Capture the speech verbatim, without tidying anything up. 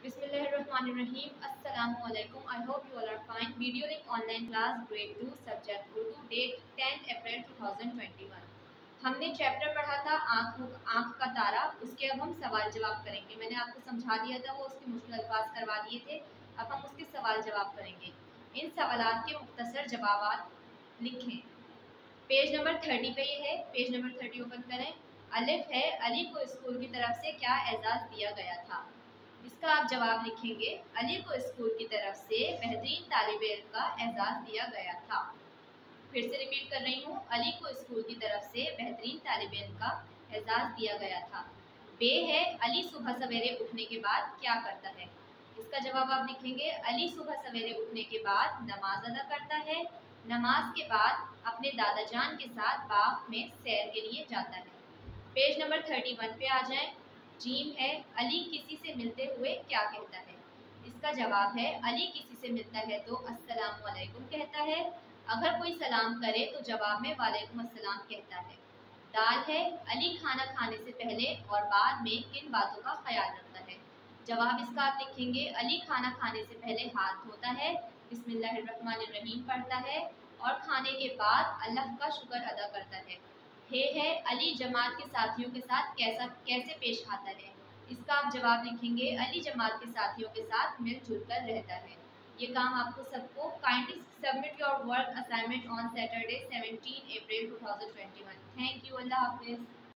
बिस्मिल्लाहिर्रहमानिर्रहीम अस्सलामु अलैकुम। I hope you all are fine. Video link online class grade two subject Urdu, date tenth April two thousand twenty one. हमने chapter पढ़ा था आँख आँख का तारा। उसके अब हम सवाल जवाब करेंगे। मैंने आपको समझा दिया था, वो उसके मुश्किल अल्फाज करवा दिए थे। अब हम उसके सवाल जवाब करेंगे। इन सवालात के मुख्तसर जवाब लिखें। पेज नंबर थर्टी पे ये है, पेज नंबर थर्टी ओपन करें। अलिफ है, अली को स्कूल की तरफ से क्या एजाज़ दिया गया था? इसका आप जवाब लिखेंगे, अली को स्कूल की तरफ से बेहतरीन तालिब इल्म का एजाज़ दिया गया था। फिर से रिपीट कर रही हूँ, अली को स्कूल की तरफ से बेहतरीन तालिब इल्म का एजाज़ दिया गया था। बे है, अली सुबह सवेरे उठने के बाद क्या करता है? इसका जवाब आप लिखेंगे, अली सुबह सवेरे उठने के बाद नमाज अदा करता है। नमाज के बाद अपने दादा जान के साथ बाग में सैर के लिए जाता है। पेज नंबर थर्टी वन पे आ जाएं। जीम है, अली किसी से मिलते हुए क्या कहता है? इसका जवाब है, अली किसी से मिलता है तो अस्सलामु अलैकुम कहता है। अगर कोई सलाम करे तो जवाब में वालेकुम अस्सलाम कहता है। दाल है, अली खाना खाने से पहले और बाद में किन बातों का ख्याल रखता है? जवाब इसका आप लिखेंगे, अली खाना खाने से पहले हाथ धोता है, बिस्मिल्लाहिर्रहमानिर्रहीम पढ़ता है और खाने के बाद अल्लाह का शुक्र अदा करता है। हे है, अली जमात के साथियों के साथ कैसा कैसे पेश आता है? इसका आप जवाब लिखेंगे, अली जमात के साथियों के साथ मिलजुल कर रहता है। ये काम आपको सबको kindly submit your work assignment on Saturday seventeen April two thousand twenty one. Thank you, अल्लाह हाफिज़।